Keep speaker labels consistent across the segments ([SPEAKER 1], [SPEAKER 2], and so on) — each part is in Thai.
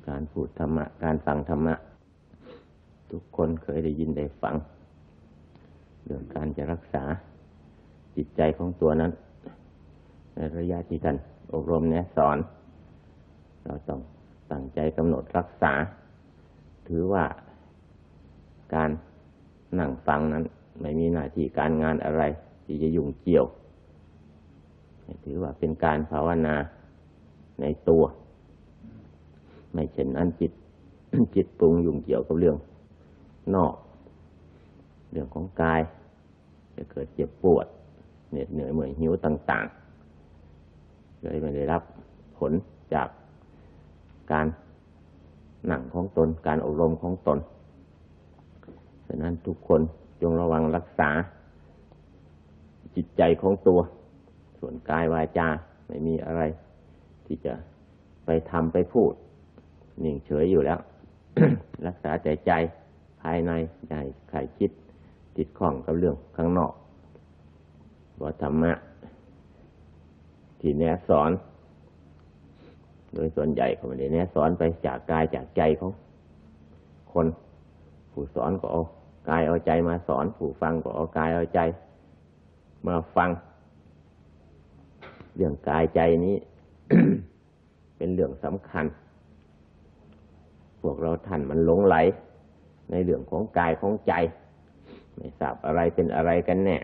[SPEAKER 1] การพูดธรรมะการฟังธรรมะทุกคนเคยได้ยินได้ฟังเรื่องการจะรักษาจิตใจของตัวนั้นในระยะที่ท่านอบรมแนะสอนเราต้องตั้งใจกำหนดรักษาถือว่าการนั่งฟังนั้นไม่มีหน้าที่การงานอะไรที่จะยุ่งเกี่ยวถือว่าเป็นการภาวนาในตัวไม่เช่นนั้นจิตปรุงยุ่งเกี่ยวกับเรื่องนอกเรื่องของกายจะเกิดเจ็บปวดเหน็ดเหนื่อยเมื่อยหิวต่างๆเลยไม่ได้รับผลจากการนั่งของตนการอบรมของตนฉะนั้นทุกคนจงระวังรักษาจิตใจของตัวส่วนกายวาจาไม่มีอะไรที่จะไปทำไปพูดนิ่งเฉยอยู่แล้ว รักษาใจภายในใจใครคิดติดข้องกับเรื่องข้างนอกว่าธรรมะที่แนะสอนโดยส่วนใหญ่เขาไม่ได้แนะสอนไปจากกายจากใจของคนผู้สอนก็เอากายเอาใจมาสอนผู้ฟังก็เอากายเอาใจมาฟังเรื่องกายใจนี้ เป็นเรื่องสำคัญพวกเราท่านมันหลงไหลในเรื่องของกายของใจไม่ทราบอะไรเป็นอะไรกันแน่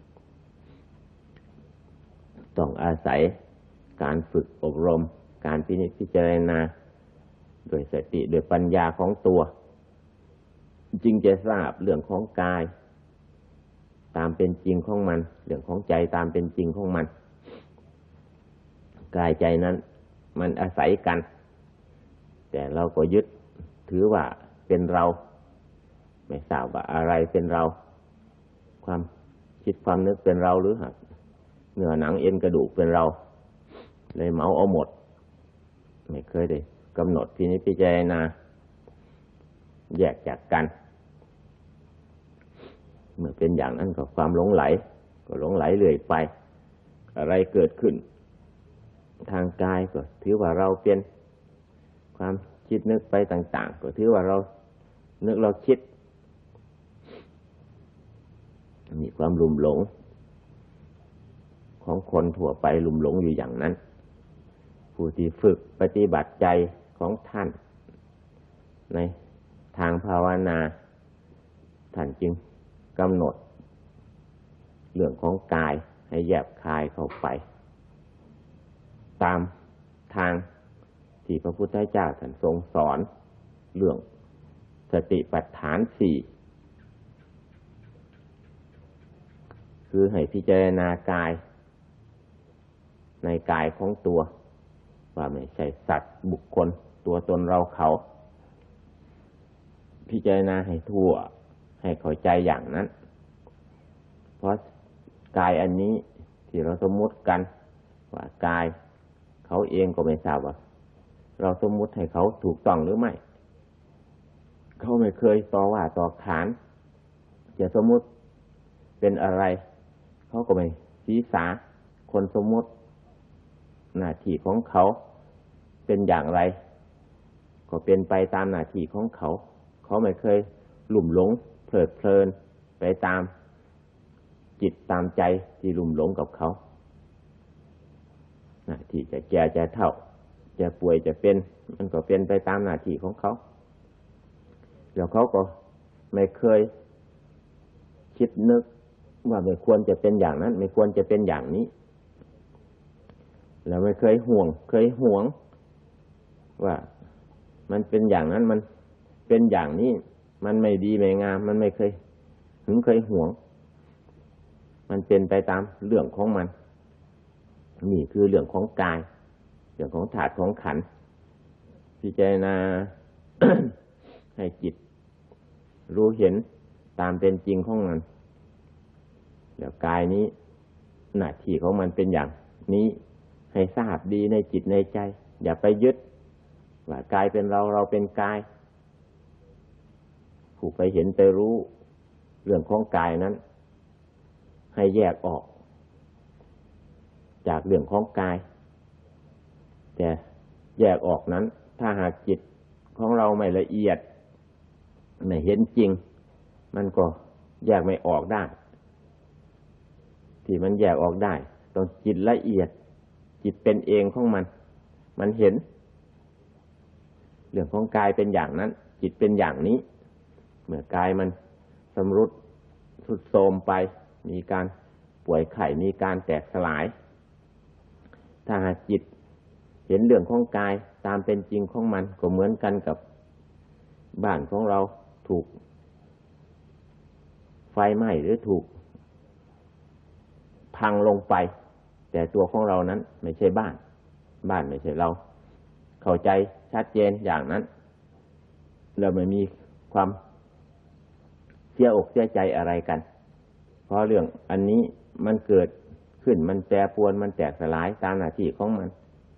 [SPEAKER 1] ต้องอาศัยการฝึกอบรมการพิจารณาโดยสติโดยปัญญาของตัวจึงจะทราบเรื่องของกายตามเป็นจริงของมันเรื่องของใจตามเป็นจริงของมันกายใจนั้นมันอาศัยกันแต่เราก็ยึดถือว่าเป็นเราไม่ทราบว่าอะไรเป็นเราความคิดความนึกเป็นเราหรือหากเนื้อหนังเอ็นกระดูกเป็นเราเลยเมาเอาหมดไม่เคยได้กำหนดพิจารณาแยกจากกันเมื่อเป็นอย่างนั้นก็ความหลงไหลก็หลงไหลเรื่อยไปอะไรเกิดขึ้นทางกายก็ถือว่าเราเป็นความคิดนึกไปต่างๆก็ถือว่าเรานึกเราคิดมีความลุ่มหลงของคนทั่วไปลุ่มหลงอยู่อย่างนั้นผู้ที่ฝึกปฏิบัติใจของท่านในทางภาวนาท่านจึงกำหนดเรื่องของกายให้แยบคายเข้าไปตามทางที่พระพุทธเจ้าท่านทรงสอนเรื่องสติปัฏฐานสี่คือให้พิจารณากายในกายของตัวว่าไม่ใช่สัตว์บุคคลตัวตนเราเขาพิจารณาให้ทั่วให้เข้าใจอย่างนั้นเพราะกายอันนี้ที่เราสมมุติกันว่ากายเขาเองก็ไม่ทราบว่าเราสมมุติให้เขาถูกต้องหรือไม่เขาไม่เคยต่อว่าต่อขานจะสมมุติเป็นอะไรเขาก็ไม่ศีรษะคนสมมุติหน้าที่ของเขาเป็นอย่างไรก็เป็นไปตามหน้าที่ของเขาเขาไม่เคยหลุ่มหลงเพลิดเพลินไปตามจิตตามใจที่หลุ่มหลงกับเขาหน้าที่จะแก่จะเฒ่าจะป่วยจะเป็นมันก็เป็นไปตามหน้าที่ของเขาแล้วเขาก็ไม่เคยคิดนึกว่าไม่ควรจะเป็นอย่างนั้นไม่ควรจะเป็นอย่างนี้แล้วไม่เคยห่วงว่ามันเป็นอย่างนั้นมันเป็นอย่างนี้มันไม่ดีไม่งามมันไม่เคยห่วงมันเป็นไปตามเรื่องของมันนี่คือเรื่องของกายเรื่องของธาตุของขันธ์พิจารณา ให้จิตรู้เห็นตามเป็นจริงของมันแล้วกายนี้หน้าที่ของมันเป็นอย่างนี้ให้ทราบดีในจิตในใจอย่าไปยึดว่ากายเป็นเราเราเป็นกายผู้ไปเห็นไปรู้เรื่องของกายนั้นให้แยกออกจากเรื่องของกายแต่แยกออกนั้นถ้าหากจิตของเราไม่ละเอียดไม่เห็นจริงมันก็แยกไม่ออกได้ที่มันแยกออกได้ต้องจิตละเอียดจิตเป็นเองของมันเห็นเรื่องของกายเป็นอย่างนั้นจิตเป็นอย่างนี้เมื่อกายมันชำรุดทรุดโทรมไปมีการป่วยไข้มีการแตกสลายถ้าหากจิตเห็นเรื่องของกายตามเป็นจริงของมันก็เหมือนกันกับบ้านของเราถูกไฟไหม้หรือถูกพังลงไปแต่ตัวของเรานั้นไม่ใช่บ้านไม่ใช่เราเข้าใจชัดเจนอย่างนั้นเราไม่มีความเสียอกเสียใจอะไรกันเพราะเรื่องอันนี้มันเกิดขึ้นมันแปรปรวนมันแตกสลายตามหน้าที่ของมัน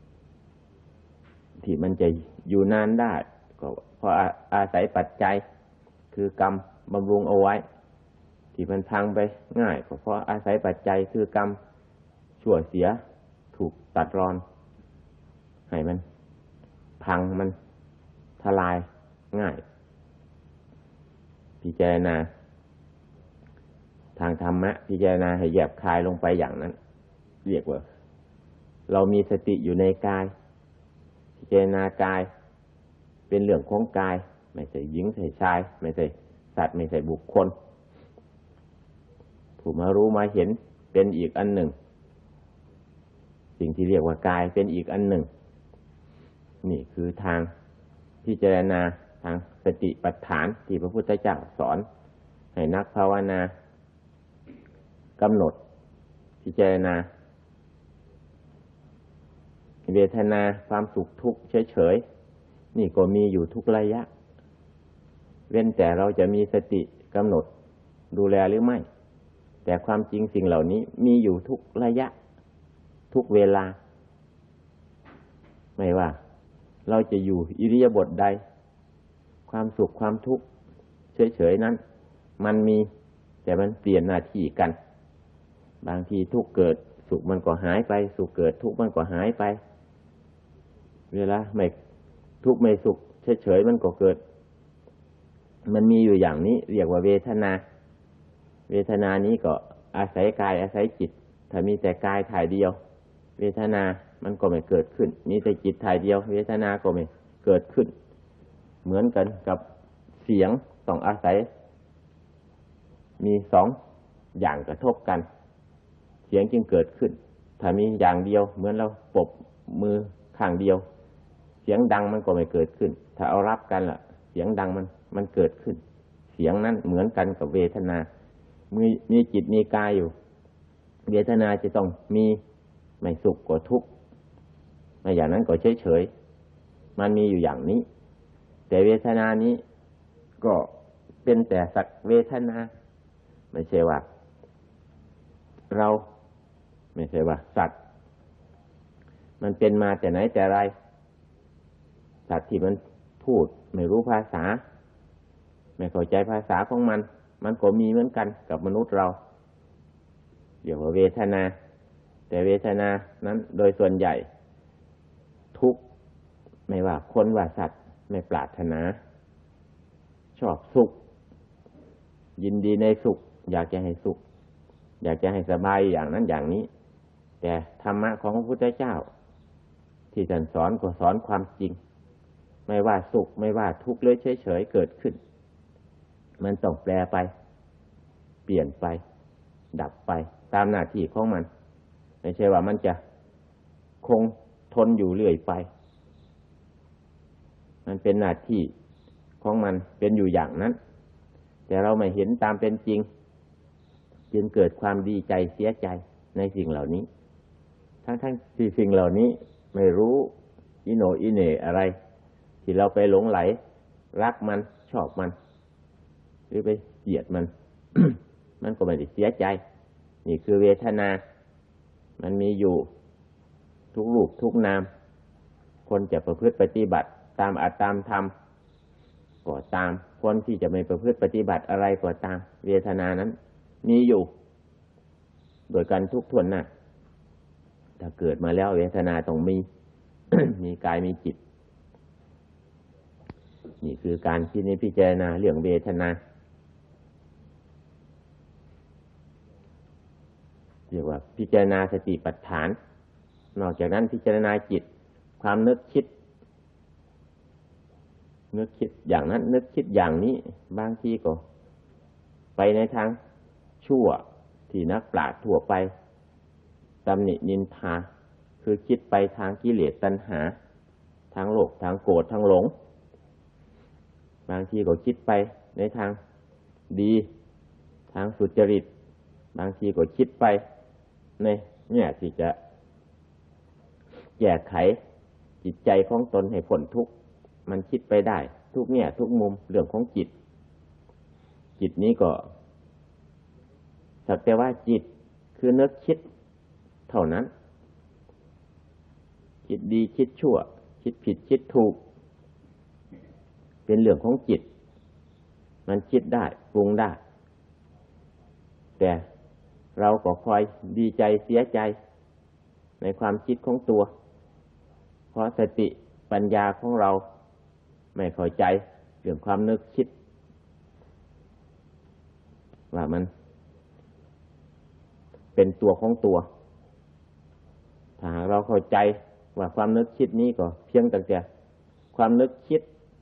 [SPEAKER 1] ที่มันจะอยู่นานได้ก็เพราะอาศัยปัจจัยคือกรรมบำรุงเอาไว้ที่มันพังไปง่ายก็เพราะอาศัยปัจจัยคือกรรมชั่วเสียถูกตัดรอนให้มันพังมันทลายง่ายพิจารณาทางธรรมะพิจารณาให้แยบคายลงไปอย่างนั้นเรียกว่าเรามีสติอยู่ในกายพิจารณากายเป็นเรื่องของกายไม่ใช่หญิงไม่ใช่ชายไม่ใช่สัตว์ไม่ใช่บุคคลผู้มารู้มาเห็นเป็นอีกอันหนึ่งสิ่งที่เรียกว่ากายเป็นอีกอันหนึ่งนี่คือทางพิจารณาทางสติปัฏฐานที่พระพุทธเจ้าสอนให้นักภาวนากำหนดพิจารณาเวทนาความสุขทุกข์เฉยๆนี่ก็มีอยู่ทุกระยะเว้นแต่เราจะมีสติกำหนดดูแลหรือไม่แต่ความจริงสิ่งเหล่านี้มีอยู่ทุกระยะทุกเวลาไม่ว่าเราจะอยู่อิริยาบถใดความสุขความทุกข์เฉยๆนั้นมันมีแต่มันเปลี่ยนหน้าที่กันบางทีทุกข์เกิดสุขมันก็หายไปสุขเกิดทุกข์มันก็หายไปเวลาไม่ทุกข์ไม่สุขเฉยๆมันก็เกิดมันมีอยู่อย่างนี้เรียกว่าเวทนานี้ก็อาศัยกายอาศัยจิตถ้ามีแต่กายถ่ายเดียวเวทนามันก็ไม่เกิดขึ้นมีแต่จิตถ่ายเดียวเวทนาก็ไม่เกิดขึ้นเหมือนกันกับเสียงต้องอาศัยมีสองอย่างกระทบกันเสียงจึงเกิดขึ้นถ้ามีอย่างเดียวเหมือนเราปรบมือข้างเดียวเสียงดังมันก็ไม่เกิดขึ้นถ้าเอารับกันล่ะเสียงดังมันเกิดขึ้นเสียงนั้นเหมือนกันกับเวทนามีจิตมีกายอยู่เวทนาจะต้องมีไม่สุขก็ทุกข์ไม่อย่างนั้นก็เฉยๆมันมีอยู่อย่างนี้แต่เวทนานี้ก็เป็นแต่สักเวทนาไม่ใช่ว่าเราไม่ใช่ว่าสัตว์มันเป็นมาแต่ไหนแต่ไรสัตว์ที่มันพูดไม่รู้ภาษาไม่เข้าใจภาษาของมันก็มีเหมือนกันกับมนุษย์เราเรียกว่าเวทนาแต่เวทนานั้นโดยส่วนใหญ่ทุกข์ไม่ว่าคนว่าสัตว์ไม่ปรารถนาชอบสุขยินดีในสุขอยากจะให้สุขอยากจะให้สบายอย่างนั้นอย่างนี้แต่ธรรมะของพระพุทธเจ้าที่ท่านสอนก็สอนความจริงไม่ว่าสุขไม่ว่าทุกข์เลยเฉยๆเกิดขึ้นมันต้องแปรไปเปลี่ยนไปดับไปตามหน้าที่ของมันไม่ใช่ว่ามันจะคงทนอยู่เรื่อยไปมันเป็นหน้าที่ของมันเป็นอยู่อย่างนั้นแต่เราไม่เห็นตามเป็นจริงจึงเกิดความดีใจเสียใจในสิ่งเหล่านี้ทั้งที่สิ่งเหล่านี้ไม่รู้อิโหนอิเหน่อะไรที่เราไปหลงไหลรักมันชอบมันหรือไปเกลียดมัน มันก็ไม่ได้เสียใจนี่คือเวทนามันมีอยู่ทุกรูปทุกนามคนจะประพฤติปฏิบัติตามอัตตามธรรมก็ตามคนที่จะไม่ประพฤติปฏิบัติอะไรก็ตามเวทนานั้นมีอยู่โดยการทุกข์ทวนหน้าถ้าเกิดมาแล้วเวทนาต้องมี มีกายมีจิตนี่คือการพิจารณาเรื่องเวทนาเรียกว่าพิจารณาสติปัฏฐานนอกจากนั้นพิจารณาจิตความนึกคิดอย่างนั้นนึกคิดอย่างนี้บางทีก็ไปในทางชั่วที่นักปราชญ์ทั่วไปตำหนินินทาคือคิดไปทางกิเลสตัณหาทางโลภทางโกรธทางหลงบางทีก็คิดไปในทางดีทางสุจริตบางทีก็คิดไปในเนี่ยที่จะแก้ไขจิตใจของตนให้พ้นทุกข์มันคิดไปได้ทุกเนี่ยทุกมุมเรื่องของจิตนี้ก็สักแต่ว่าจิตคือนึกคิดเท่านั้นคิดดีคิดชั่วคิดผิดคิดถูกเป็นเรื่องของจิตมันคิดได้ปรุงได้แต่เราก็คอยดีใจเสียใจในความคิดของตัวเพราะสติปัญญาของเราไม่เข้าใจเรื่องความนึกคิดว่ามันเป็นตัวของตัวถ้าเราเข้าใจว่าความนึกคิดนี้ก็เพียงแต่ความนึกคิด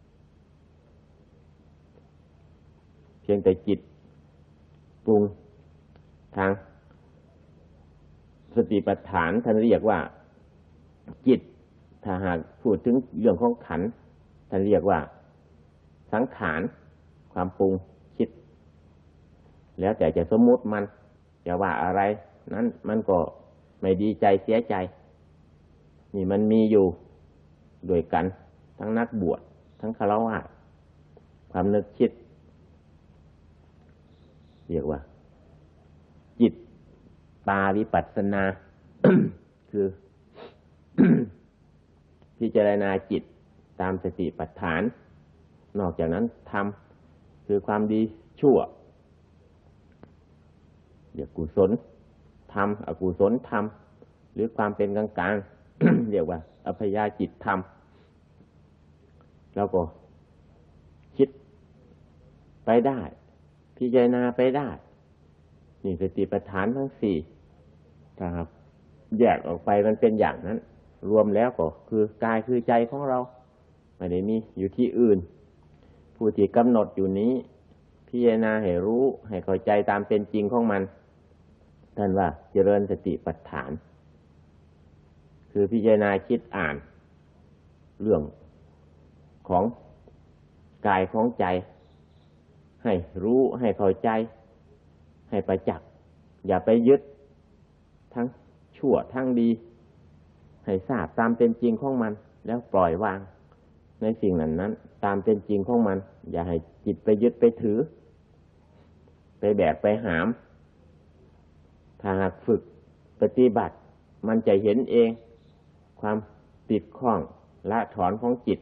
[SPEAKER 1] เพียงแต่จิตปรุงทางสติปัฏฐานท่านเรียกว่าจิตถ้าหากพูดถึงเรื่องของขันธ์ท่านเรียกว่าสังขารความปรุงคิดแล้วแต่จะสมมุติมันจะว่าอะไรนั้นมันก็ไม่ดีใจเสียใจนี่มันมีอยู่ด้วยกันทั้งนักบวชทั้งฆราวาสความนึกคิดเรียกว่าจิตตาวิปัสสนา คือ พิจารณาจิตตามสติปัฏฐานนอกจากนั้นธรรมคือความดีชั่วเรียกกุศลธรรมอกุศลธรรมหรือความเป็นกลางๆ เรียกว่าอัพยาจิตธรรมแล้วก็คิดไปได้พิจารณาไปได้นี่สติปัฏฐานทั้งสี่ครับแยกออกไปมันเป็นอย่างนั้นรวมแล้วก็คือกายคือใจของเราไม่ได้มีอยู่ที่อื่นผู้ที่กำหนดอยู่นี้พิจารณาให้รู้ให้เข้าใจตามเป็นจริงของมันท่านว่าเจริญสติปัฏฐานคือพิจารณาคิดอ่านเรื่องของกายของใจให้รู้ให้เข้าใจให้ประจักษ์อย่าไปยึดทั้งชั่วทั้งดีให้ทราบตามเป็นจริงของมันแล้วปล่อยวางในสิ่งนั้นตามเป็นจริงของมันอย่าให้จิตไปยึดไปถือไปแบกไปหามถ้าหากฝึกปฏิบัติมันจะเห็นเองความติดข้องละถอนของจิต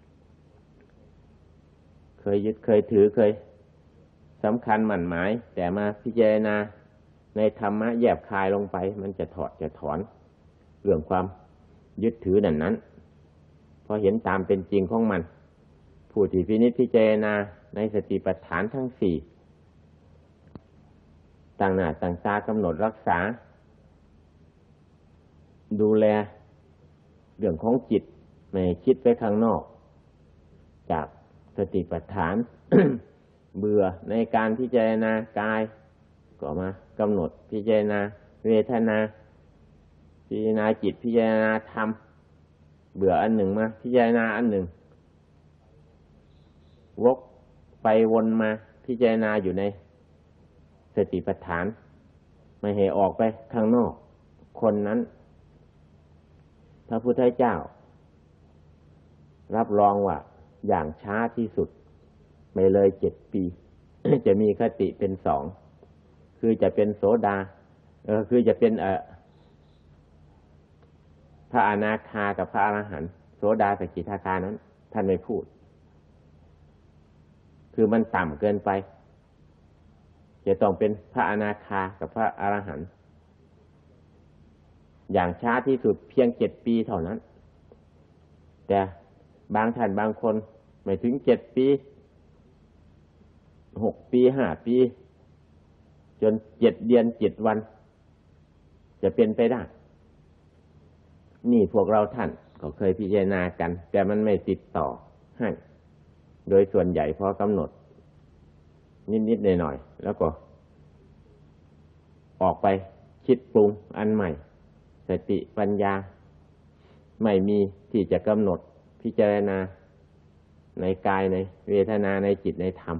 [SPEAKER 1] เคยยึดเคยถือเคยสำคัญหมั่นหมายแต่มาพิจารณาในธรรมะแยบคายลงไปมันจะถอนเรื่องความยึดถือนั้นพอเห็นตามเป็นจริงของมันผู้ที่พินิจพิจารณาในสติปัฏฐานทั้งสี่ต่างหน้าต่างตากำหนดรักษาดูแลเรื่องของจิตไม่คิดไปข้างนอกจากสติปัฏฐาน เบื่อในการพิจารณากายก็มากำหนดพิจารณาเวทนาพิจารณาจิตพิจารณาธรรมเบื่ออันหนึ่งมาพิจารณาอันหนึ่งวกไปวนมาพิจารณาอยู่ในสติปัฏฐานไม่ให้ออกไปข้างนอกคนนั้นพระพุทธเจ้ารับรองว่าอย่างช้าที่สุดไม่เลย7 ปี จะมีคติเป็น2คือจะเป็นโสดาคือจะเป็นพระอนาคากับพระอรหันต์โสดาสกิทาคานั้นท่านไม่พูดคือมันต่ำเกินไปจะต้องเป็นพระอนาคากับพระอรหันต์อย่างช้าที่สุดเพียง7 ปีเท่านั้นแต่บางท่านบางคนไม่ถึง7 ปี6 ปี5 ปีจน7 เดือน7 วันจะเป็นไปได้นี่พวกเราท่านก็เคยพิจารณากันแต่มันไม่ติดต่อให้โดยส่วนใหญ่พอกำหนดนิดๆหน่อยๆแล้วก็ออกไปคิดปรุงอันใหม่สติปัญญาไม่มีที่จะกำหนดพิจารณาในกายในเวทนาในจิตในธรรม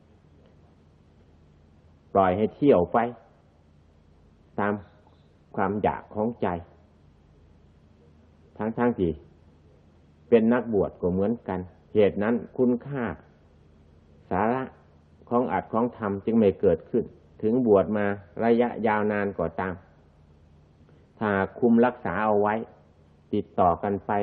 [SPEAKER 1] ปล่อยให้เที่ยวไปตามความอยากของใจทั้งที่เป็นนักบวชก็เหมือนกันเหตุนั้นคุณค่าสาระของอัตของธรรมจึงไม่เกิดขึ้นถึงบวชมาระยะยาวนานก็ตามถ้าคุมรักษาเอาไว้ติดต่อกันไป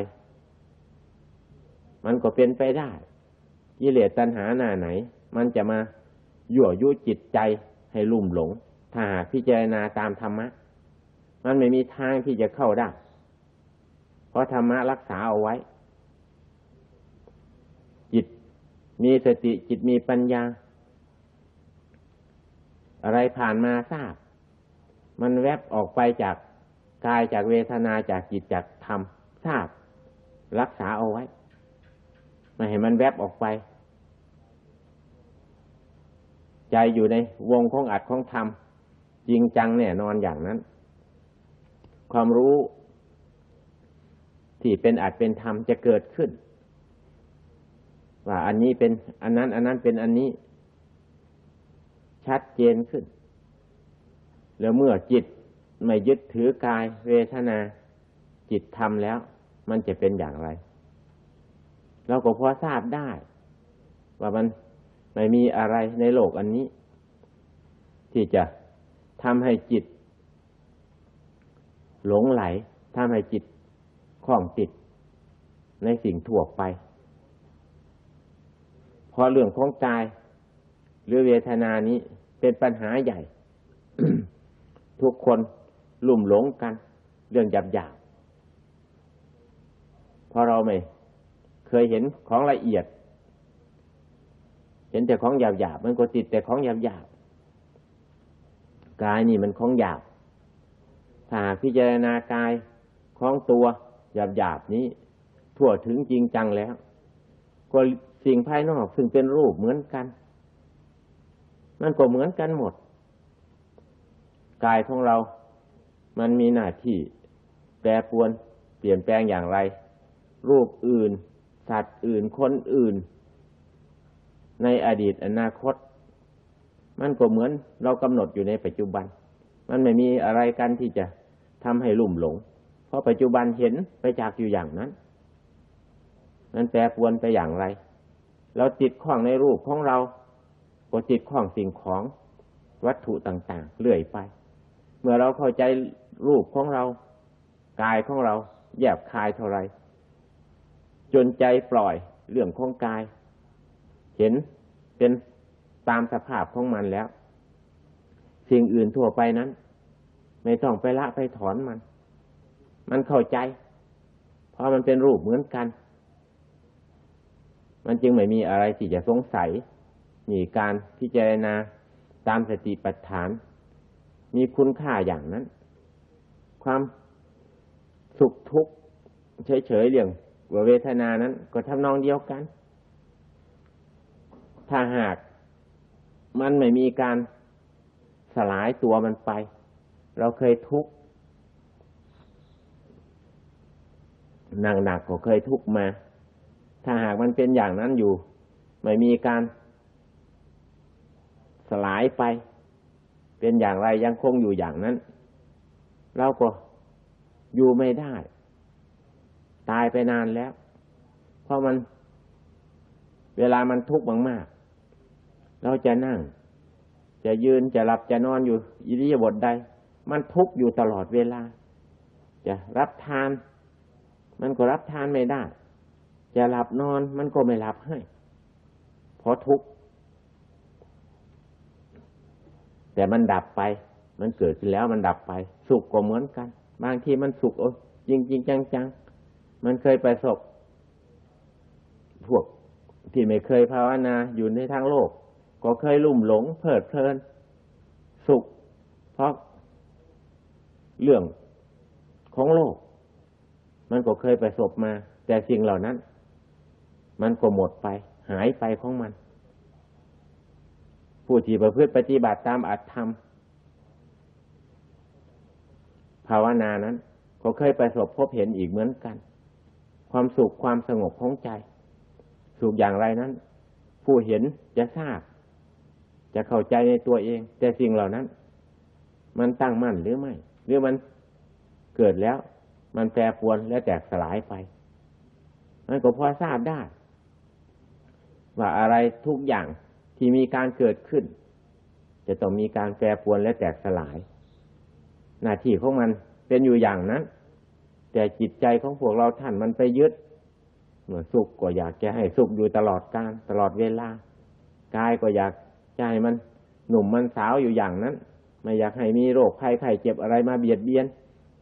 [SPEAKER 1] มันก็เป็นไปได้กิเลสตัณหาหน้าไหนมันจะมายั่วยุจิตใจให้ลุ่มหลงถ้าหากพิจารณาตามธรรมะมันไม่มีทางที่จะเข้าได้เพราะธรรมะรักษาเอาไว้จิตมีสติจิตมีปัญญาอะไรผ่านมาทราบมันแวบออกไปจากกายจากเวทนาจากจิตจากธรรมทราบรักษาเอาไว้ไม่ให้มันแวบออกไปใจอยู่ในวงของอัตของธรรมจริงจังแน่นอนอย่างนั้นความรู้ที่เป็นอัตเป็นธรรมจะเกิดขึ้นว่าอันนี้เป็นอันนั้นอันนั้นเป็นอันนี้ชัดเจนขึ้นแล้วเมื่อจิตไม่ยึดถือกายเวทนาจิตธรรมแล้วมันจะเป็นอย่างไรเราก็พอทราบได้ว่ามันไม่มีอะไรในโลกอันนี้ที่จะทำให้จิตหลงไหลทำให้จิตคล้องติดในสิ่งทั่วไปเพราะเรื่องของกายหรือเวทนานี้เป็นปัญหาใหญ่ ทุกคนลุ่มหลงกันเรื่องหยาบๆเพราะเราไม่เคยเห็นของละเอียดเห็นแต่ของหยาบๆมันก็ติดแต่ของหยาบๆกายนี่มันของหยาบถ้าพิจารณากายของตัวหยาบๆนี้ทั่วถึงจริงจังแล้วก็สิ่งภายนอกซึ่งเป็นรูปเหมือนกันมันก็เหมือนกันหมดกายของเรามันมีหน้าที่แปรปรวนเปลี่ยนแปลงอย่างไรรูปอื่นสัตว์อื่นคนอื่นในอดีตอนาคตมันก็เหมือนเรากำหนดอยู่ในปัจจุบันมันไม่มีอะไรกันที่จะทำให้ลุ่มหลงเพราะปัจจุบันเห็นไปจากอยู่อย่างนั้นมันแปรปรวนไปอย่างไรเราติดข้องในรูปของเราก็ติดข้องสิ่งของวัตถุต่างๆเรื่อยไปเมื่อเราเข้าใจรูปของเรากายของเราแยบคายเท่าไรจนใจปล่อยเรื่องของกายเห็นเป็นตามสภาพของมันแล้วสิ่งอื่นทั่วไปนั้นไม่ต้องไปละไปถอนมันเข้าใจเพราะมันเป็นรูปเหมือนกันมันจึงไม่มีอะไรที่จะสงสัยมีการพิจารณาตามสติปัฏฐานมีคุณค่าอย่างนั้นความสุขทุกข์เฉยๆเรื่องเวทนานั้นก็ทำนองเดียวกันถ้าหากมันไม่มีการสลายตัวมันไปเราเคยทุกข์หนักๆก็เคยทุกข์มาถ้าหากมันเป็นอย่างนั้นอยู่ไม่มีการสลายไปเป็นอย่างไรยังคงอยู่อย่างนั้นเราก็อยู่ไม่ได้ตายไปนานแล้วเพราะมันเวลามันทุกข์มากๆเราจะนั่งจะยืนจะหลับจะนอนอยู่อิริยาบถใดมันทุกข์อยู่ตลอดเวลาจะรับทานมันก็รับทานไม่ได้จะหลับนอนมันก็ไม่หลับให้เพราะทุกข์แต่มันดับไปมันเกิดขึ้นแล้วมันดับไปสุขก็เหมือนกันบางทีมันสุขจริงๆจังๆมันเคยประสบพวกที่ไม่เคยภาวนาอยู่ในทางโลกก็เคยลุ่มหลงเพลิดเพลินสุขเพราะเรื่องของโลกมันก็เคยประสบมาแต่สิ่งเหล่านั้นมันก็หมดไปหายไปของมันผู้ที่ประพฤติปฏิบัติตามอัตธรรมภาวนานั้นก็เคยประสบพบเห็นอีกเหมือนกันความสุขความสงบของใจสุขอย่างไรนั้นผู้เห็นจะทราบจะเข้าใจในตัวเองแต่สิ่งเหล่านั้นมันตั้งมั่นหรือไม่หรือมันเกิดแล้วมันแปรปรวนและแตกสลายไปมันก็พอทราบได้ว่าอะไรทุกอย่างที่มีการเกิดขึ้นจะต้องมีการแปรปรวนและแตกสลายหน้าที่ของมันเป็นอยู่อย่างนั้นแต่จิตใจของพวกเราท่านมันไปยึดเมื่อสุขก็อยากจะให้สุขอยู่ตลอดกาลตลอดเวลากายก็อยากจะให้มันหนุ่มมันสาวอยู่อย่างนั้นไม่อยากให้มีโรคภัยไข้เจ็บอะไรมาเบียดเบียน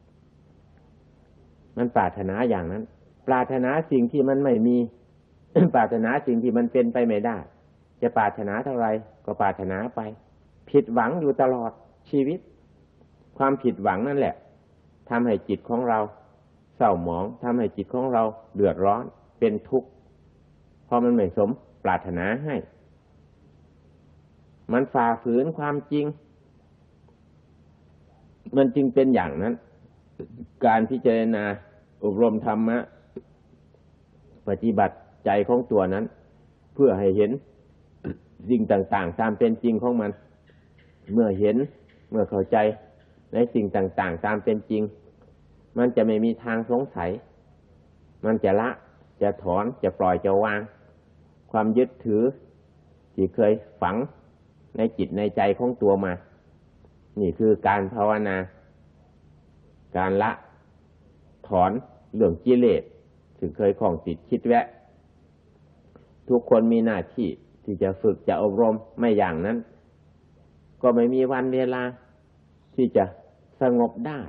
[SPEAKER 1] มันปรารถนาอย่างนั้นปรารถนาสิ่งที่มันไม่มี ปรารถนาสิ่งที่มันเป็นไปไม่ได้จะปรารถนาเท่าไรก็ปรารถนาไปผิดหวังอยู่ตลอดชีวิตความผิดหวังนั่นแหละทำให้จิตของเราเศร้าหมองทำให้จิตของเราเดือดร้อนเป็นทุกข์เพราะมันไม่สมปรารถนาให้มันฝ่าฝืนความจริงมันจึงเป็นอย่างนั้นการพิจารณาอบรมธรรมะปฏิบัติใจของตัวนั้นเพื่อให้เห็นสิ่งต่างๆตามเป็นจริงของมันเมื่อเห็นเมื่อเข้าใจในสิ่งต่างๆตามเป็นจริงมันจะไม่มีทางสงสัยมันจะละจะถอนจะปล่อยจะวางความยึดถือที่เคยฝังในจิตในใจของตัวมานี่คือการภาวนาการละถอนเรื่องกิเลสซึ่งเคยคล้องติดคิดแวะทุกคนมีหน้าที่ที่จะฝึกจะอบรมไม่อย่างนั้นก็ไม่มีวันเวลาที่จะสงบได้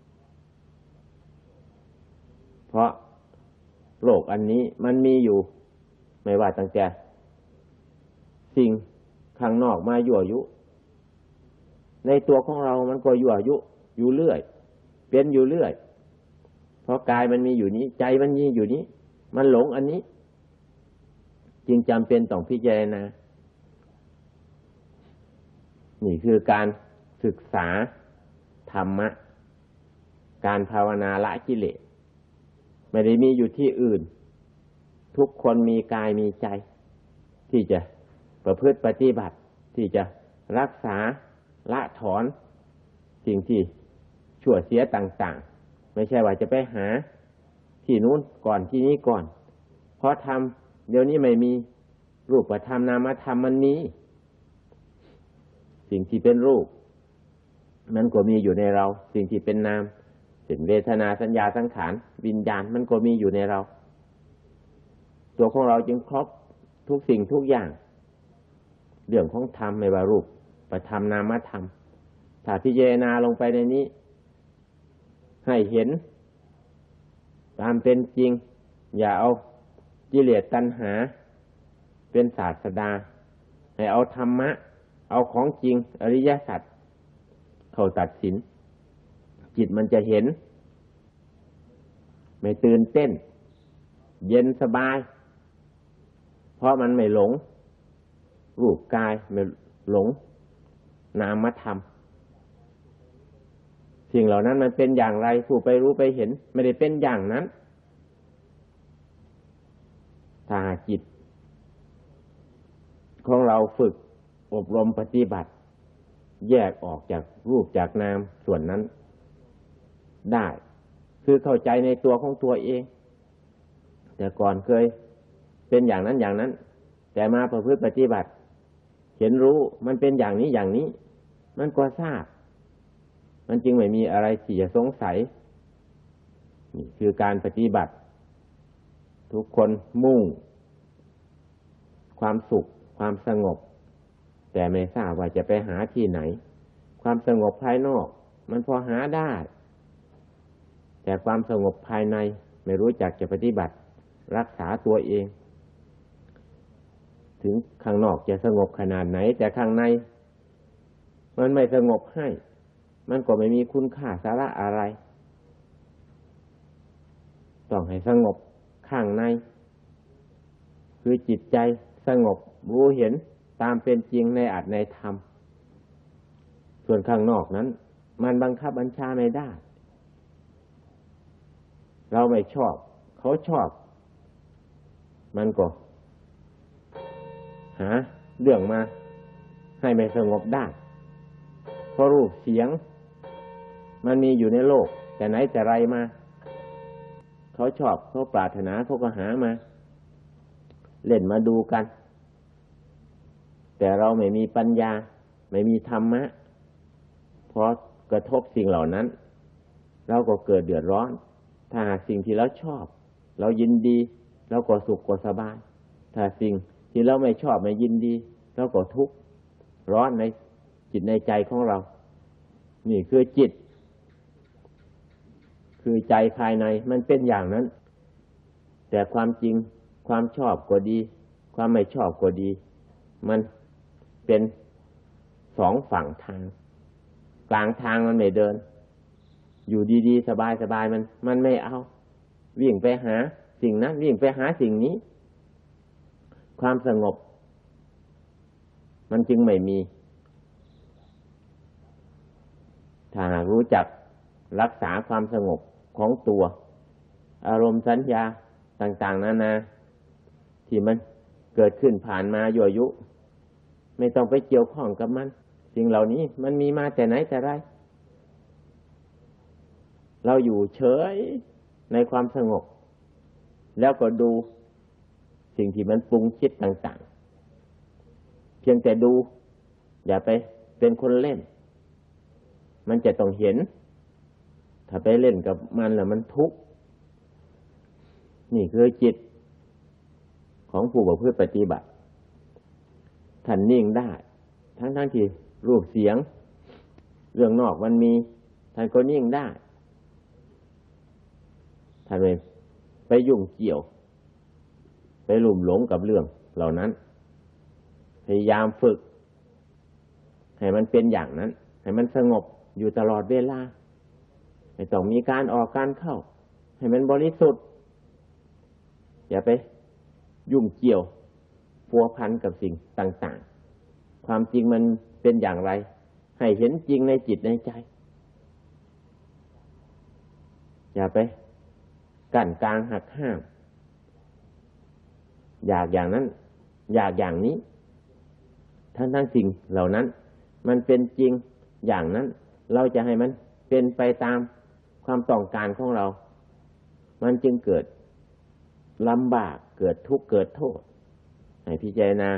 [SPEAKER 1] เพราะโลกอันนี้มันมีอยู่ไม่ว่าตั้งแต่สิ่งข้างนอกมายั่วยุในตัวของเรามันก็ยั่วยุอยู่เรื่อยเป็นอยู่เรื่อยเพราะกายมันมีอยู่นี้ใจมันมีอยู่นี้มันหลงอันนี้จึงจำเป็นต้องพิจารณานี่คือการศึกษาธรรมะการภาวนาละกิเลสไม่ได้มีอยู่ที่อื่นทุกคนมีกายมีใจที่จะประพฤติปฏิบัติที่จะรักษาละถอนสิ่งที่ชั่วเสียต่างๆไม่ใช่ว่าจะไปหาที่นู้นก่อนที่นี้ก่อนเพราะธรรมเดี๋ยวนี้ไม่มีรูปธรรมนามธรรมมันมีสิ่งที่เป็นรูปมันก็มีอยู่ในเราสิ่งที่เป็นนามสิ่งเวทนาสัญญาสังขารวิญญาณมันก็มีอยู่ในเราตัวของเราจึงครบทุกสิ่งทุกอย่างเรื่องของธรรมไม่ว่ารูปประธรรมนามธรรมถ้าพิจารณาลงไปในนี้ให้เห็นตามเป็นจริงอย่าเอากิเลสตัณหาเป็นศาสดาให้เอาธรรมะเอาของจริงอริยสัจเข้าตัดสินจิตมันจะเห็นไม่ตื่นเต้นเย็นสบายเพราะมันไม่หลงรูปกายไม่หลงนามธรรมสิ่งเหล่านั้นมันเป็นอย่างไรผู้ไปรู้ไปเห็นไม่ได้เป็นอย่างนั้นถ้าจิตของเราฝึกอบรมปฏิบัติแยกออกจากรูปจากนามส่วนนั้นได้คือเข้าใจในตัวของตัวเองแต่ก่อนเคยเป็นอย่างนั้นอย่างนั้นแต่มาประพฤติปฏิบัติเห็นรู้มันเป็นอย่างนี้อย่างนี้มันก็ทราบมันจึงไม่มีอะไรที่จะสงสัยนี่คือการปฏิบัติทุกคนมุ่งความสุขความสงบแต่ไม่ทราบว่าจะไปหาที่ไหนความสงบภายนอกมันพอหาได้แต่ความสงบภายในไม่รู้จักจะปฏิบัติรักษาตัวเองถึงข้างนอกจะสงบขนาดไหนแต่ข้างในมันไม่สงบให้มันก็ไม่มีคุณค่าสาระอะไรต้องให้สงบข้างในคือจิตใจสงบรู้เห็นตามเป็นจริงในอัตในธรรมส่วนข้างนอกนั้นมันบังคับบัญชาไม่ได้เราไม่ชอบเขาชอบมันก็หาเรื่องมาให้ไม่สงบได้เพราะรูปเสียงมันมีอยู่ในโลกแต่ไหนแต่ไรมาเขาชอบเขาปรารถนาเขาก็หามาเล่นมาดูกันแต่เราไม่มีปัญญาไม่มีธรรมะเพราะกระทบสิ่งเหล่านั้นเราก็เกิดเดือดร้อนถ้าหากสิ่งที่เราชอบเรายินดีเราก็สุขก็สบายถ้าสิ่งที่เราไม่ชอบไม่ยินดีเราก็ทุกข์ร้อนในจิตในใจของเรานี่คือจิตคือใจภายในมันเป็นอย่างนั้นแต่ความจริงความชอบก็ดีความไม่ชอบก็ดีมันเป็นสองฝั่งทางกลางทางมันไม่เดินอยู่ดีๆสบายๆมันไม่เอาวิ่งไปหาสิ่งนั้นวิ่งไปหาสิ่งนี้ความสงบมันจึงไม่มีถ้าหากรู้จักรักษาความสงบของตัวอารมณ์สัญญาต่างๆนานาที่มันเกิดขึ้นผ่านมายั่วยุไม่ต้องไปเกี่ยวข้องกับมันสิ่งเหล่านี้มันมีมาแต่ไหนแต่ไรเราอยู่เฉยในความสงบแล้วก็ดูสิ่งที่มันปรุงคิดต่างๆเพียงแต่ดูอย่าไปเป็นคนเล่นมันจะต้องเห็นถ้าไปเล่นกับมันแล้วมันทุกข์นี่คือจิตของผู้ประพฤติปฏิบัติท่านนิ่งได้ทั้งที่รูปเสียงเรื่องนอกมันมีท่านก็นิ่งได้ท่านไปยุ่งเกี่ยวไปหลุ่มหลงกับเรื่องเหล่านั้นพยายามฝึกให้มันเป็นอย่างนั้นให้มันสงบอยู่ตลอดเวลาไม่ต้องมีการออกการเข้าให้มันบริสุทธิ์อย่าไปยุ่งเกี่ยวพัวพันกับสิ่งต่างๆความจริงมันเป็นอย่างไรให้เห็นจริงในจิตในใจอย่าไปกั้นกลางหักห้ามอยากอย่างนั้นอยากอย่างนี้ทั้งสิ่งเหล่านั้นมันเป็นจริงอย่างนั้นเราจะให้มันเป็นไปตามความต้องการของเรามันจึงเกิดลำบากเกิดทุกข์เกิดโทษให้พิจารณา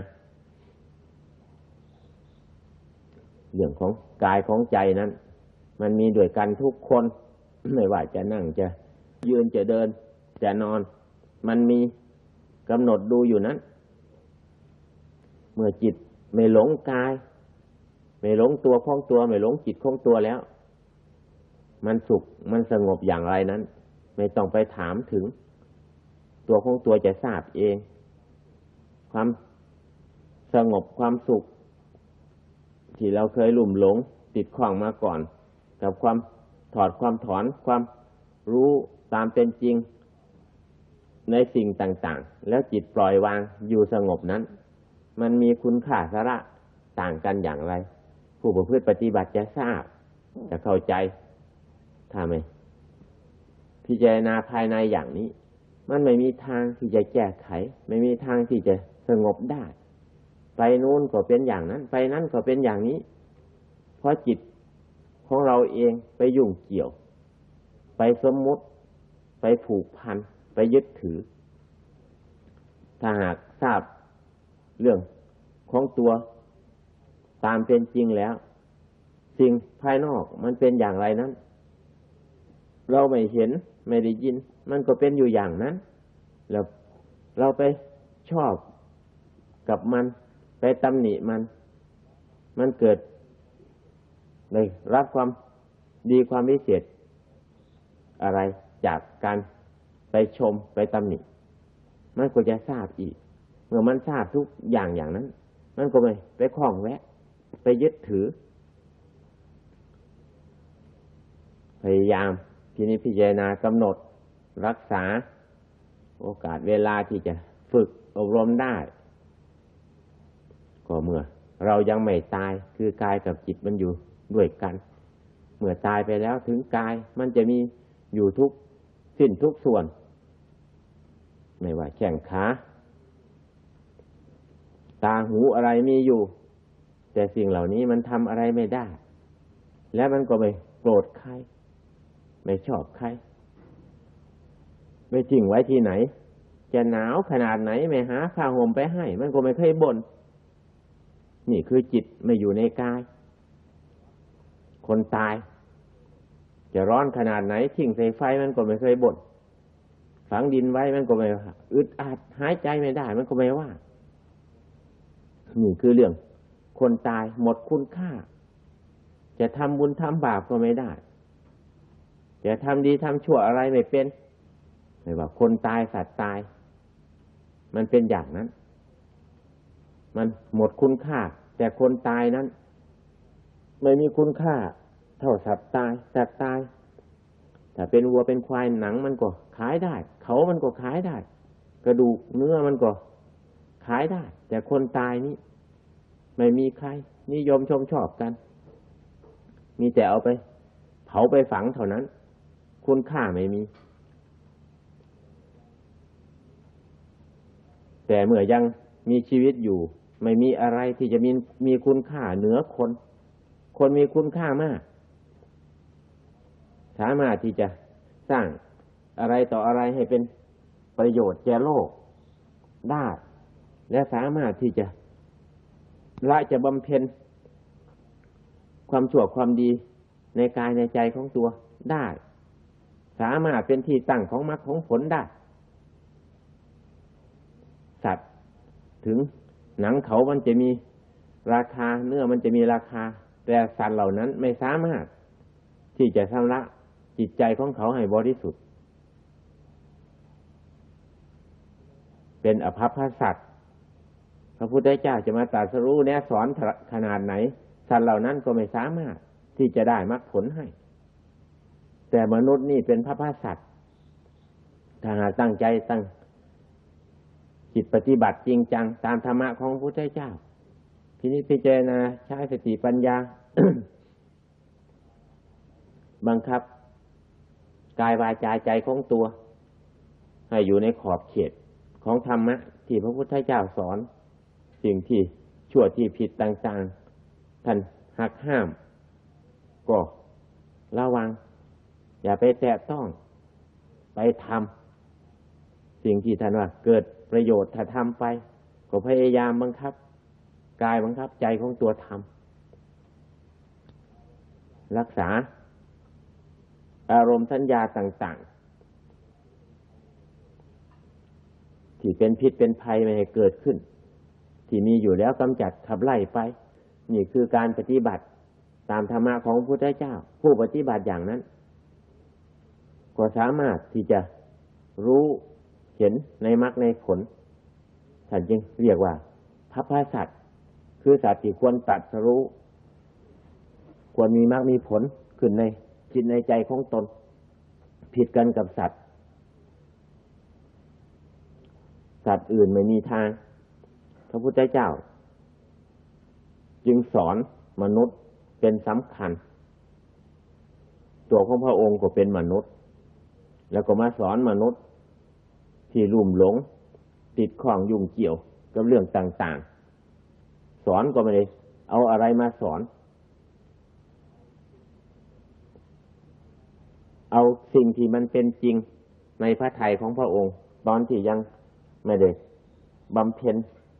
[SPEAKER 1] เรื่องของกายของใจนั้นมันมีด้วยกันทุกคนไม่ว่าจะนั่งจะยืนจะเดินจะนอนมันมีกำหนดดูอยู่นั้นเมื่อจิตไม่หลงกายไม่หลงตัวของตัวไม่หลงจิตของตัวแล้วมันสุขมันสงบอย่างไรนั้นไม่ต้องไปถามถึงตัวของตัวจะทราบเองความสงบความสุขที่เราเคยหลุ่มหลงติดข้องมาก่อนกับความถอดความถอนความรู้ตามเป็นจริงในสิ่งต่างๆแล้วจิตปล่อยวางอยู่สงบนั้นมันมีคุณค่าสาระต่างกันอย่างไรผู้ประพฤติปฏิบัติจะทราบจะเข้าใจถ้าไม่พิจารณาภายในอย่างนี้มันไม่มีทางที่จะแก้ไขไม่มีทางที่จะสงบได้ไปนู้นก็เป็นอย่างนั้นไปนั้นก็เป็นอย่างนี้เพราะจิตของเราเองไปยุ่งเกี่ยวไปสมมุติไปผูกพันไปยึดถือถ้าหากทราบเรื่องของตัวตามเป็นจริงแล้วสิ่งภายนอกมันเป็นอย่างไรนั้นเราไม่เห็นไม่ได้ยินมันก็เป็นอยู่อย่างนั้นแล้วเราไปชอบกับมันไปตำหนิมันเกิดได้รับความดีความวิเศษอะไรจากการไปชมไปตำหนิมันก็จะทราบอีกมื่อมันทราบทุกอย่างอย่างนั้นมันก็ไม่ไปคล้องแวะไปยึดถือพยายามพินิจพิจารณากำหนดรักษาโอกาสเวลาที่จะฝึกอบรมได้ก็เมื่อเรายังไม่ตายคือกายกับจิตมันอยู่ด้วยกันเมื่อตายไปแล้วถึงกายมันจะมีอยู่ทุกสิ้นทุกส่วนไม่ว่าแข้งขาตาหูอะไรมีอยู่แต่สิ่งเหล่านี้มันทำอะไรไม่ได้และมันก็ไม่โกรธใครไม่ชอบใครไม่ทิ้งไว้ที่ไหนจะหนาวขนาดไหนไม่หาผ้าห่มไปให้มันก็ไม่เคยบ่นนี่คือจิตไม่อยู่ในกายคนตายจะร้อนขนาดไหนทิ้งใส่ไฟมันก็ไม่เคยบ่นฝังดินไว้มันก็ไม่อึดอัดหายใจไม่ได้มันก็ไม่ว่านี่คือเรื่องคนตายหมดคุณค่าจะทำบุญทำบาปก็ไม่ได้จะทำดีทำชั่วอะไรไม่เป็นไม่ว่าคนตายสัตว์ตายมันเป็นอย่างนั้นมันหมดคุณค่าแต่คนตายนั้นไม่มีคุณค่าเท่าสัตว์ตายสัตว์ตายถ้าเป็นวัวเป็นควายหนังมันก็ขายได้เขามันก็ขายได้กระดูกเนื้อมันก็ขายได้แต่คนตายนี่ไม่มีใครนิยมชมชอบกันมีแต่เอาไปเผาไปฝังเท่านั้นคุณค่าไม่มีแต่เมื่อยังมีชีวิตอยู่ไม่มีอะไรที่จะมีคุณค่าเหนือคนมีคุณค่ามากสามารถที่จะสร้างอะไรต่ออะไรให้เป็นประโยชน์แก่โลกได้และสามารถที่จะละจะบำเพ็ญความชั่วความดีในกายในใจของตัวได้สามารถเป็นที่ตั้งของมรรคของผลได้สัตว์ถึงหนังเขามันจะมีราคาเนื้อมันจะมีราคาแต่สัตว์เหล่านั้นไม่สามารถที่จะชำระจิตใจของเขาให้บริสุทธิ์เป็นอภัพพสัตว์พระพุทธเจ้าจะมาตรัสรู้แนะสอนขนาดไหนสัตว์เหล่านั้นก็ไม่สามารถที่จะได้มรรคผลให้แต่มนุษย์นี่เป็นพระพสัตว์ถ้าหากตั้งใจตั้งจิตปฏิบัติจริงจังตามธรรมะของพระพุทธเจ้าพินิจพิจารณาใช้สติปัญญา บังคับกายวาจาใจของตัวให้อยู่ในขอบเขตของธรรมะที่พระพุทธเจ้าสอนสิ่งที่ชั่วที่ผิดต่างๆท่านหักห้ามก็ระวังอย่าไปแตะต้องไปทำสิ่งที่ท่านว่าเกิดประโยชน์ถ้าทำไปก็พยายามบังคับกายบังคับใจของตัวทำรักษาอารมณ์สัญญาต่างๆที่เป็นพิษเป็นภัยไม่ให้เกิดขึ้นที่มีอยู่แล้วกำจัดขับไล่ไปนี่คือการปฏิบัติตามธรรมะของพระพุทธเจ้าผู้ปฏิบัติอย่างนั้นก็สามารถที่จะรู้เห็นในมรรคในผลท่านจึงเรียกว่าพระพสัตว์คือสัตว์ที่ควรตรัสรู้ควรมีมรรคมีผลขึ้นในจิตในใจของตนผิดกันกับสัตว์อื่นไม่มีทางพระพุทธเจ้าจึงสอนมนุษย์เป็นสำคัญตัวของพระองค์ก็เป็นมนุษย์แล้วก็มาสอนมนุษย์ที่ลุ่มหลงติดข้องยุ่งเกี่ยวกับเรื่องต่างๆสอนก็ไม่ได้เอาอะไรมาสอนเอาสิ่งที่มันเป็นจริงในพระทัยของพระองค์ตอนที่ยังไม่ได้บำเพ็ญ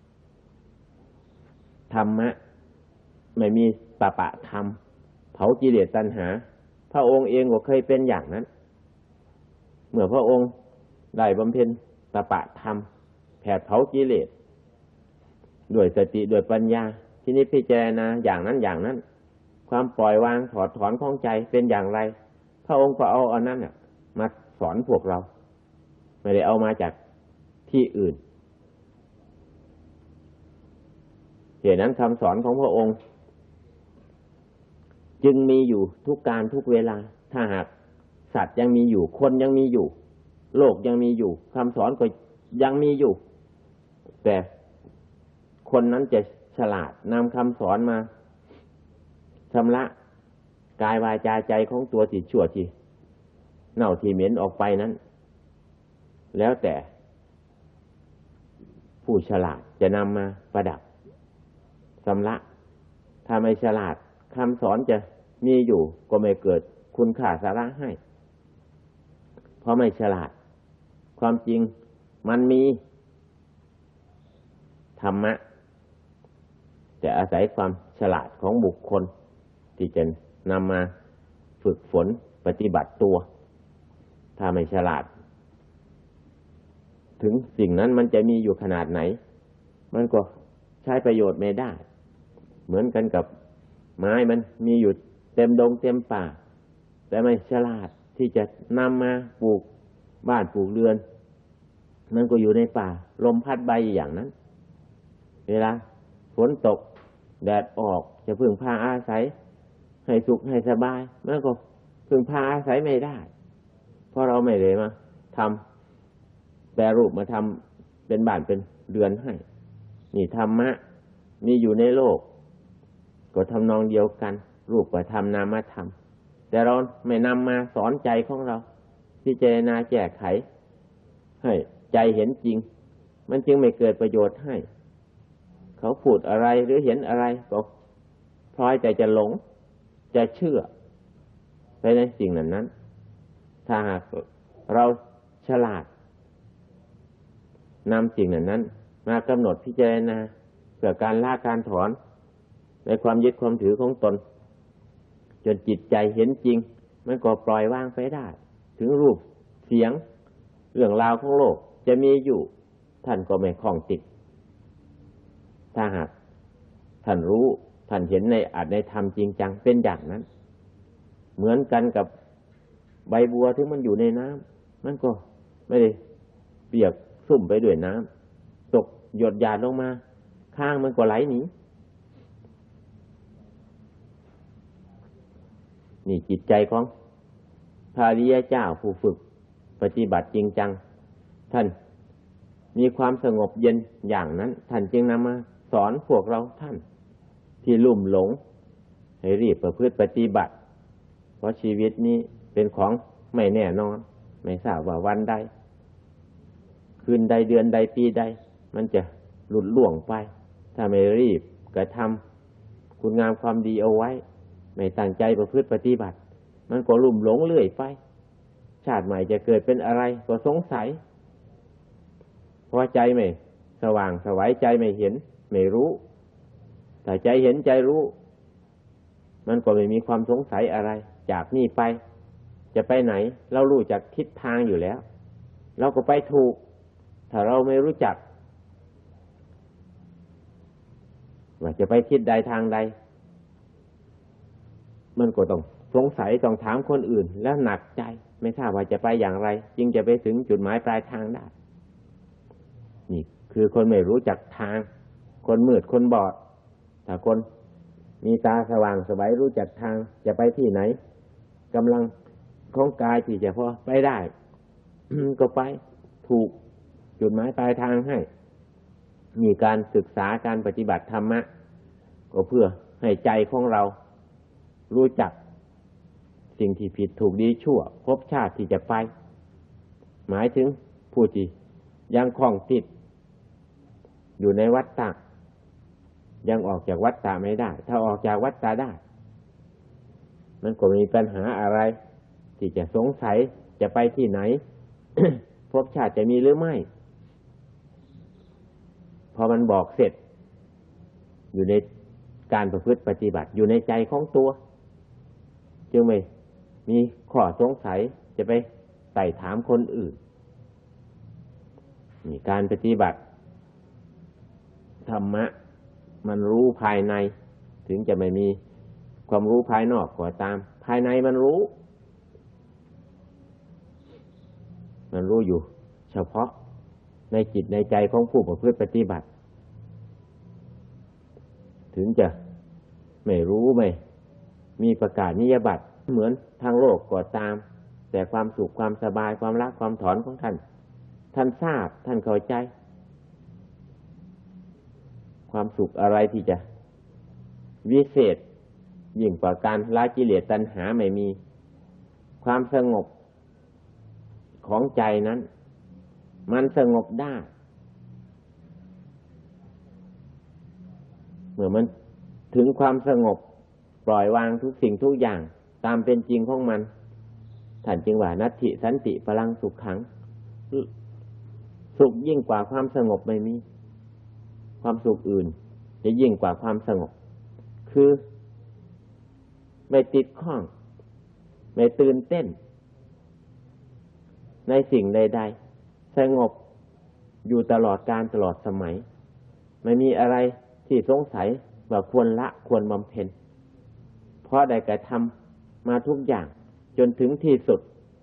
[SPEAKER 1] ธรรมะไม่มีปะธรรมเผากิเลสตัณหาพระองค์เองก็เคยเป็นอย่างนั้นเมื่อพระองค์ได้บำเพ็ญปะธรรมแผดเผากิเลสด้วยสติด้วยปัญญาที่นี้พิจารณาอย่างนั้นความปล่อยวางถอดถอนของใจเป็นอย่างไรพระองค์ก็เอาอันนั้นมาสอนพวกเราไม่ได้เอามาจากที่อื่นเหตุนั้นคำสอนของพระองค์จึงมีอยู่ทุกการทุกเวลาถ้าหากสัตว์ยังมีอยู่คนยังมีอยู่โลกยังมีอยู่คำสอนก็ยังมีอยู่แต่คนนั้นจะฉลาดนำคำสอนมาชำระกายวาจาใจของตัวที่ชั่วที่เน่าที่เหม็นออกไปนั้นแล้วแต่ผู้ฉลาดจะนำมาประดับชำระถ้าไม่ฉลาดคำสอนจะมีอยู่ก็ไม่เกิดคุณค่าสาระให้เพราะไม่ฉลาดความจริงมันมีธรรมะแต่อาศัยความฉลาดของบุคคลที่จะนำมาฝึกฝนปฏิบัติตัวถ้าไม่ฉลาดถึงสิ่งนั้นมันจะมีอยู่ขนาดไหนมันก็ใช้ประโยชน์ไม่ได้เหมือนกันกับไม้มันมีอยู่เต็มดงเต็มป่าแต่ไม่ฉลาดที่จะนำมาปลูกบ้านปลูกเรือนมันก็อยู่ในป่าลมพัดใบอย่างนั้นเวลาฝนตกแดดออกจะพึ่งพาอาศัยให้สุขให้สบายมันก็พึ่งพาอาศัยไม่ได้เพราะเราไม่ได้มาทำแปรรูปมาทำเป็นบ้านเป็นเรือนให้นี่ธรรมะมีอยู่ในโลกก็ทำนองเดียวกันรูปธรรมนามธรรมแต่เราไม่นำมาสอนใจของเราพิจารณาแก้ไขให้ใจเห็นจริงมันจึงไม่เกิดประโยชน์ให้เขาพูดอะไรหรือเห็นอะไรก็พลอยใจจะหลงจะเชื่อไปในสิ่งนั้นถ้าหากเราฉลาดนำสิ่งนั้นมากำหนดพิจารณาเพื่อการละการถอนในความยึดความถือของตนจนจิตใจเห็นจริงมันก็ปล่อยวางไปได้ถึงรูปเสียงเรื่องราวของโลกจะมีอยู่ท่านก็ไม่คล้องติดถ้าหากท่านรู้ท่านเห็นในอาจในธรรมจริงจังเป็นอย่างนั้นเหมือนกันกับใบบัวที่มันอยู่ในน้ำมันก็ไม่ได้เปียกสุ่มไปด้วยน้ำตกหยดหยาดลงมาข้างมันก็ไหลหนีนี่จิตใจของพระอริยเจ้าผู้ฝึกปฏิบัติจริงจังท่านมีความสงบเย็นอย่างนั้นท่านจึงนำมาสอนพวกเราท่านที่ลุ่มหลงให้รีบประพฤติปฏิบัติเพราะชีวิตนี้เป็นของไม่แน่นอนไม่ทราบว่าวันใดคืนใดเดือนใดปีใดมันจะหลุดล่วงไปถ้าไม่รีบกระทำคุณงามความดีเอาไว้ไม่ตั้งใจประพฤติปฏิบัติมันก็ลุ่มหลงเรื่อยไปชาติใหม่จะเกิดเป็นอะไรก็สงสัยเพราะใจไม่สว่างไสวใจไม่เห็นไม่รู้แต่ใจเห็นใจรู้มันก็ไม่มีความสงสัยอะไรจากนี่ไปจะไปไหนเรารู้จักทิศทางอยู่แล้วเราก็ไปถูกถ้าเราไม่รู้จักว่าจะไปทิศใดทางใดมันก็ต้องสงสัยต้องถามคนอื่นแล้วหนักใจไม่ทราบว่าจะไปอย่างไรจึงจะไปถึงจุดหมายปลายทางได้นี่คือคนไม่รู้จักทางคนมืดคนบอดถ้าคนมีตาสว่างไสวรู้จักทางจะไปที่ไหนกำลังของกายที่จะพอไปได้ ก็ไปถูกจุดหมายปลายทางให้มีการศึกษาการปฏิบัติธรรมะก็เพื่อให้ใจของเรารู้จักสิ่งที่ผิดถูกดีชั่วภพชาติที่จะไปหมายถึงผู้ที่ยังคล้องติดอยู่ในวัฏฏะยังออกจากวัฏฏะไม่ได้ถ้าออกจากวัฏฏะได้มันก็มีปัญหาอะไรที่จะสงสัยจะไปที่ไหน ภพชาติจะมีหรือไม่พอมันบอกเสร็จอยู่ในการประพฤติปฏิบัติอยู่ในใจของตัวจึงไม่มีข้อสงสัยจะไปไต่ถามคนอื่นนี่การปฏิบัติธรรมะมันรู้ภายในถึงจะไม่มีความรู้ภายนอกก็ตามภายในมันรู้อยู่เฉพาะในจิตในใจของผู้ประพฤติปฏิบัติถึงจะไม่รู้ไม่มีประกาศนียบัตรเหมือนทางโลกก็ตามแต่ความสุขความสบายความรักความถอนของท่านทราบท่านเข้าใจความสุขอะไรที่จะวิเศษยิ่งกว่าการละกิเลสตัณหาไม่มีความสงบของใจนั้นมันสงบได้เมื่อมันถึงความสงบปล่อยวางทุกสิ่งทุกอย่างตามเป็นจริงของมันท่านจึงว่านัตถิสันติพลังสุขขังสุขยิ่งกว่าความสงบไม่มีความสุขอื่นจะยิ่งกว่าความสงบคือไม่ติดข้องไม่ตื่นเต้นในสิ่งใดๆสงบอยู่ตลอดกาลตลอดสมัยไม่มีอะไรที่สงสัยว่าควรละควรบำเพ็ญเพราะได้กระทำมาทุกอย่างจนถึงที่สุด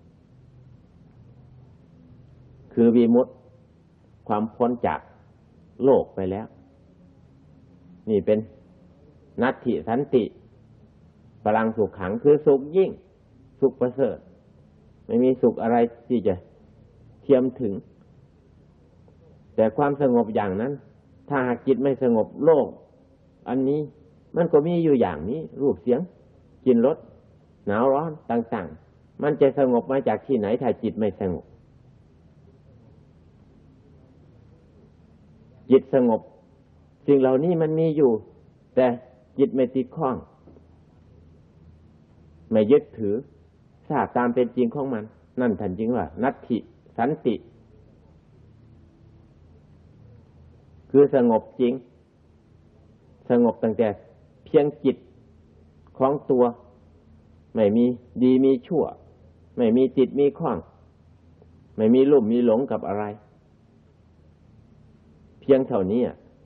[SPEAKER 1] คือวิมุตติความพ้นจากโลกไปแล้วนี่เป็นนัตถิสันติพลังสุขขังคือสุขยิ่งสุขประเสริฐไม่มีสุขอะไรที่จะเทียมถึงแต่ความสงบอย่างนั้นถ้าหากจิตไม่สงบโลกอันนี้มันก็มีอยู่อย่างนี้รูปเสียงกลิ่นรสหนาวร้อนต่างๆมันจะสงบมาจากที่ไหนถ้าจิตไม่สงบจิตสงบสิ่งเหล่านี้มันมีอยู่แต่จิตไม่ติดข้องไม่ยึดถือทราบตามเป็นจริงของมันนั่นท่านจึงว่านัตถิสันติคือสงบจริงสงบตั้งแต่เพียงจิตของตัวไม่มีดีมีชั่วไม่มีติดมีข้องไม่มีลุ่มมีหลงกับอะไรเพียงเท่านี้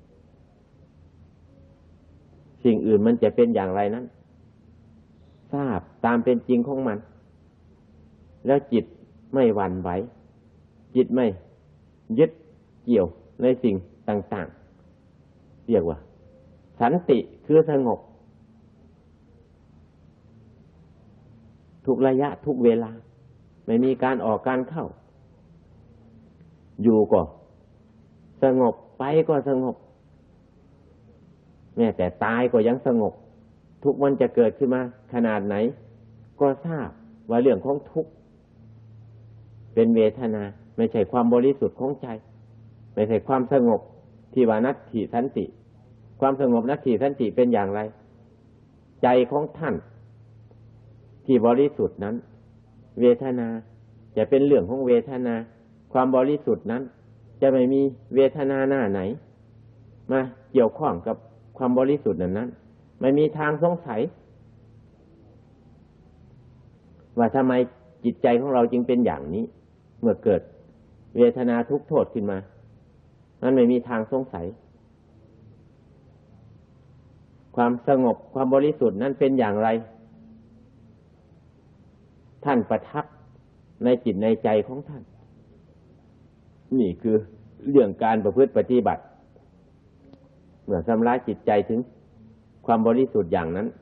[SPEAKER 1] สิ่งอื่นมันจะเป็นอย่างไรนั้นทราบตามเป็นจริงของมันแล้วจิตไม่หวั่นไหวจิตไม่ยึดเกี่ยวในสิ่งต่างๆเรียกว่าสันติคือสงบทุกระยะทุกเวลาไม่มีการออกการเข้าอยู่ก็สงบไปก็สงบแม้แต่ตายก็ยังสงบทุกวันจะเกิดขึ้นมาขนาดไหนก็ทราบว่าเรื่องของทุกข์เป็นเวทนาไม่ใช่ความบริสุทธิ์ของใจไม่ใช่ความสงบที่ว่านัตถิสันติความสงบนัตถิสันติเป็นอย่างไรใจของท่านที่บริสุทธิ์นั้นเวทนาจะเป็นเรื่องของเวทนาความบริสุทธิ์นั้นจะไม่มีเวทนาหน้าไหนมาเกี่ยวข้องกับความบริสุทธิ์นั้นไม่มีทางสงสัยว่าทำไมจิตใจของเราจึงเป็นอย่างนี้เมื่อเกิดเวทนาทุกข์โทษขึ้นมามันไม่มีทางสงสัยความสงบความบริสุทธิ์นั้นเป็นอย่างไรท่านประทับในจิตในใจของท่านนี่คือเรื่องการประพฤติปฏิบัติเมื่อชำระจิตใจถึงความบริสุทธิ์อย่างนั้น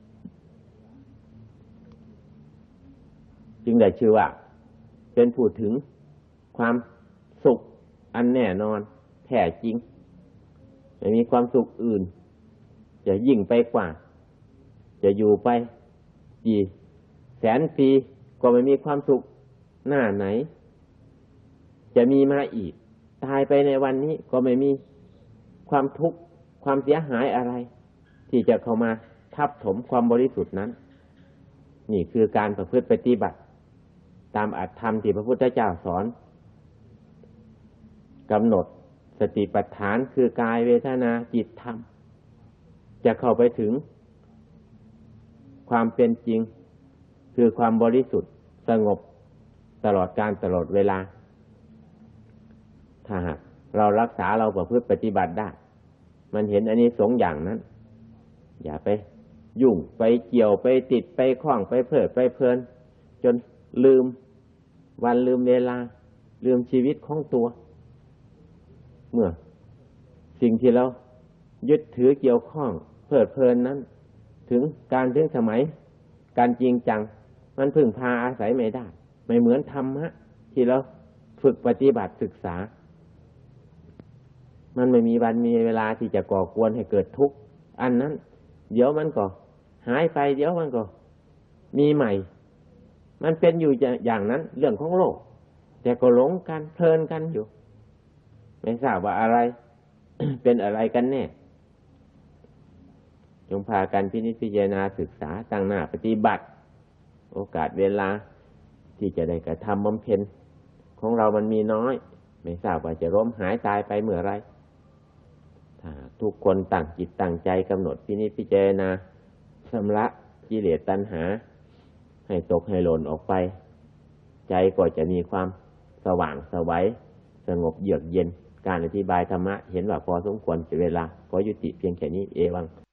[SPEAKER 1] จึงได้ชื่อว่าเป็นผู้ถึงความสุขอันแน่นอนแท้จริงไม่มีความสุขอื่นจะยิ่งไปกว่าจะอยู่ไปกี่แสนปีก็ไม่มีความสุขหน้าไหนจะมีมาอีกตายไปในวันนี้ก็ไม่มีความทุกข์ความเสียหายอะไรที่จะเข้ามาทับถมความบริสุทธิ์นั้นนี่คือการประพฤติปฏิบัติตามอัตธรรมที่พระพุทธเจ้าสอนกำหนดสติปัฏฐานคือกายเวทนาจิตธรรมจะเข้าไปถึงความเป็นจริงคือความบริสุทธิ์สงบตลอดกาลตลอดเวลาถ้าหากเรารักษาเราประพฤติปฏิบัติได้มันเห็นอานิสงส์อย่างนั้นอย่าไปยุ่งไปเกี่ยวไปติดไปคล้องไปเพลิดไปเพลินจนลืมวันลืมเวลาลืมชีวิตของตัวเมื่อสิ่งที่เรายึดถือเกี่ยวข้องเพลิดเพลินนั้นถึงสมัยการจริงจังมันพึ่งพาอาศัยไม่ได้ไม่เหมือนธรรมะที่เราฝึกปฏิบัติศึกษามันไม่มีวันมีเวลาที่จะก่อกวนให้เกิดทุกข์อันนั้นเดี๋ยวมันก็หายไปเดี๋ยวมันก็มีใหม่มันเป็นอยู่อย่างนั้นเรื่องของโลกแต่ก็หลงกันเพลินกันอยู่ไม่ทราบว่าอะไร เป็นอะไรกันแน่จงพากันพินิจพิจารณาศึกษาตั้งหน้าปฏิบัติโอกาสเวลาที่จะได้กระทำบำเพ็ญของเรามันมีน้อยไม่ทราบว่าจะล้มหายตายไปเมื่อไรถ้าทุกคนตั้งจิตตั้งใจกำหนดพินิจพิจารณาชำระกิเลสตัณหาให้ตกให้หล่นออกไปใจก็จะมีความสว่างไสวสงบเยือกเย็นการอธิบายธรรมะเห็นว่าพอสมควรเวลาขอยุติเพียงแค่นี้เอวัง